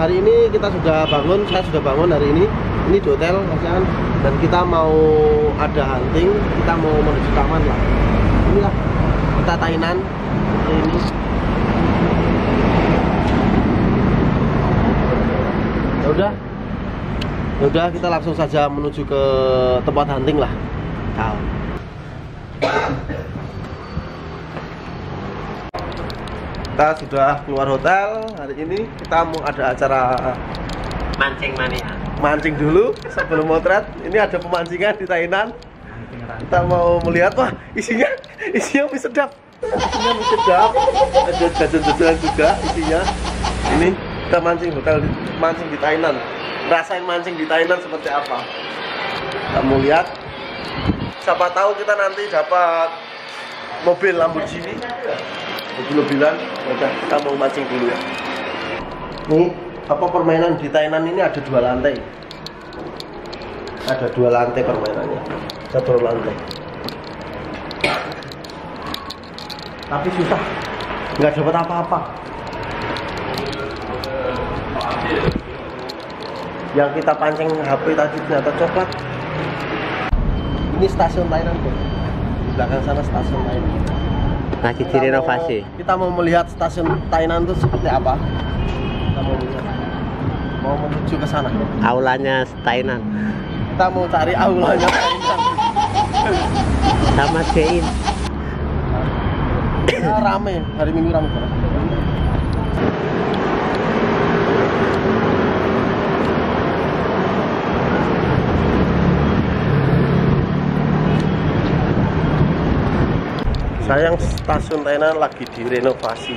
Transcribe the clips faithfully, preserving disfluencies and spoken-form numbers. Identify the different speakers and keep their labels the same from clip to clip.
Speaker 1: hari ini kita sudah bangun, saya sudah bangun hari ini. Ini di hotel, Mas, dan kita mau ada hunting, kita mau menuju taman lah. Inilah kita Tainan seperti ini. Ya udah, ya udah kita langsung saja menuju ke tempat hunting lah. Ciao. Kita sudah keluar hotel hari ini. Kita mau ada acara
Speaker 2: mancing mania.
Speaker 1: Mancing dulu sebelum motret. Ini ada pemancingan di Tainan. Kita mau melihat, wah isinya isinya mie sedap. Isinya mie sedap. Ada jajan-jajanan juga isinya. Ini kita mancing hotel, mancing di Tainan. Rasain mancing di Tainan seperti apa? Kita mau lihat. Siapa tahu kita nanti dapat mobil Lamborghini, mobil-mobilan. Udah, kita mau mancing dulu ya. Nih, apa permainan di Tainan ini ada dua lantai. Ada dua lantai permainannya, satu lantai. Tapi susah, nggak dapat apa-apa. Yang kita pancing H P tadi ternyata coklat. Ini stasiun Tainan, bro. Di belakang sana stasiun Tainan.
Speaker 2: Lagi direnovasi.
Speaker 1: Kita mau melihat stasiun Tainan itu seperti apa. Kita mau melihat. Mau menuju ke sana.
Speaker 2: Aulanya Tainan.
Speaker 1: Kita mau cari aulanya Tainan.
Speaker 2: Sama Jain.
Speaker 1: Nah, rame, hari Minggu rame banget. Sayang stasiun Tainan lagi direnovasi.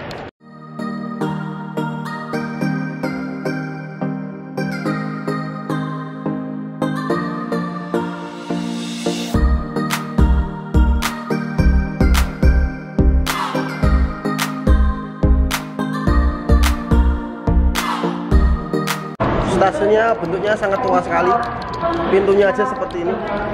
Speaker 1: Stasiunnya bentuknya sangat tua sekali. Pintunya aja seperti ini.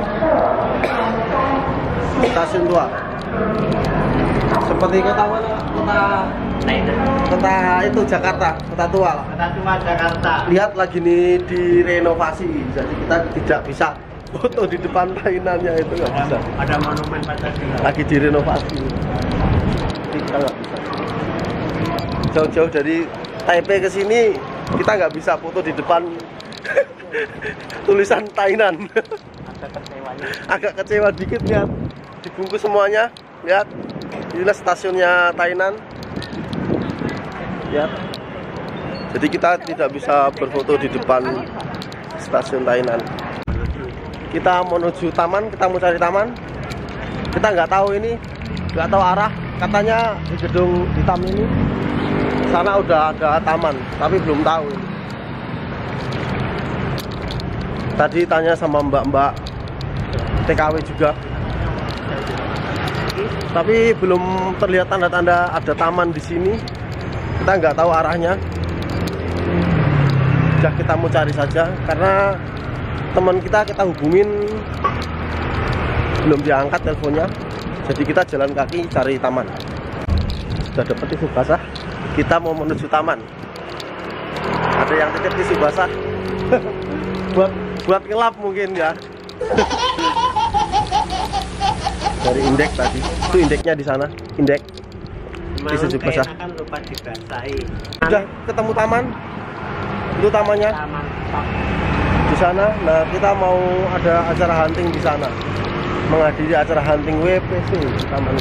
Speaker 1: Stasiun tua. Seperti kota mana? Kota
Speaker 2: Tainan.
Speaker 1: Kota itu Jakarta, kota tua lah.
Speaker 2: Kota tua Jakarta.
Speaker 1: Lihat lagi nih direnovasi, jadi kita tidak bisa foto di depan Tainannya itu nggak bisa.
Speaker 2: Ada monumen Pancasila.
Speaker 1: Lagi direnovasi. Jadi kita nggak bisa. Jauh-jauh dari Taipei ke sini kita nggak bisa foto di depan tulisan Tainan.
Speaker 2: Agak kecewa.
Speaker 1: Agak kecewa dikit lihat. Dibungkus semuanya, lihat. Inilah stasiunnya Tainan. Lihat. Jadi kita tidak bisa berfoto di depan stasiun Tainan. Kita menuju taman, kita mau cari taman. Kita nggak tahu ini, nggak tahu arah. Katanya di gedung hitam ini sana udah ada taman, tapi belum tahu. Tadi tanya sama mbak-mbak T K W juga, tapi belum terlihat tanda-tanda ada taman di sini. Kita nggak tahu arahnya. Udah, kita mau cari saja karena teman kita kita hubungin belum diangkat teleponnya. Jadi kita jalan kaki cari taman. Sudah dapat tisu basah. Kita mau menuju taman. Ada yang titip tisu basah. buat buat ngelap mungkin ya. Dari indeks tadi. Itu indeksnya di sana. Indeks. Tisu basah.
Speaker 2: Kan lupa dibasahi.
Speaker 1: Sudah ketemu taman. Itu tamannya.
Speaker 2: Taman
Speaker 1: Di sana. Nah, kita mau ada acara hunting di sana. Menghadiri acara hunting W P C di taman.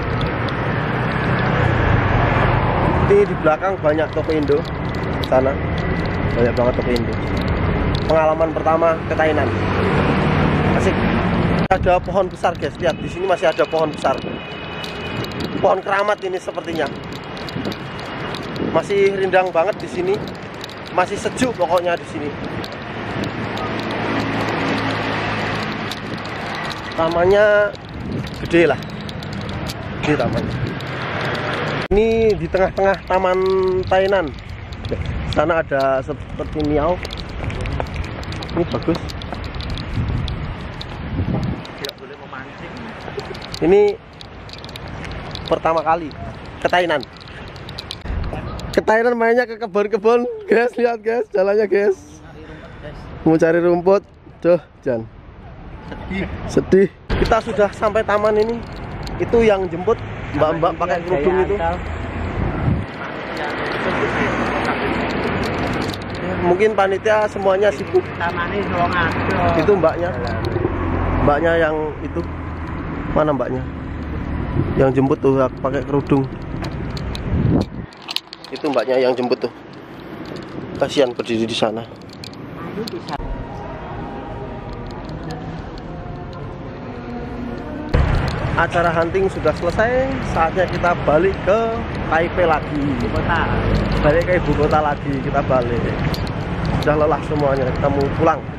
Speaker 1: Ini di belakang banyak toko Indo. Di sana. Banyak banget toko Indo. Pengalaman pertama ke Tainan. Asik. Ada pohon besar, guys. Lihat di sini masih ada pohon besar. Pohon keramat ini sepertinya. Masih rindang banget di sini. Masih sejuk pokoknya di sini. Tamannya gede lah. Gede tamannya. Ini di tengah-tengah taman Tainan. Sana ada seperti miau. Ini bagus.
Speaker 2: tidak boleh memancing.
Speaker 1: Ini pertama kali ke Tainan. Ke Thailand mainnya ke kebun-kebun, guys. Lihat guys, jalannya guys. Mau cari rumput. Tuh, Jan.
Speaker 2: Sedih.
Speaker 1: Sedih. Kita sudah sampai taman ini. Itu yang jemput mbak-mbak pakai kerudung itu. Mungkin panitia semuanya sibuk. Itu mbaknya. Mbaknya yang itu. Mana mbaknya? Yang jemput tuh pakai kerudung. Itu mbaknya yang jemput tuh. Kasihan berdiri di sana. Acara hunting sudah selesai, saatnya kita balik ke Taipei lagi.
Speaker 2: Ibu kota.
Speaker 1: Balik ke ibu kota lagi, kita balik. Sudah lelah semuanya, kita mau pulang.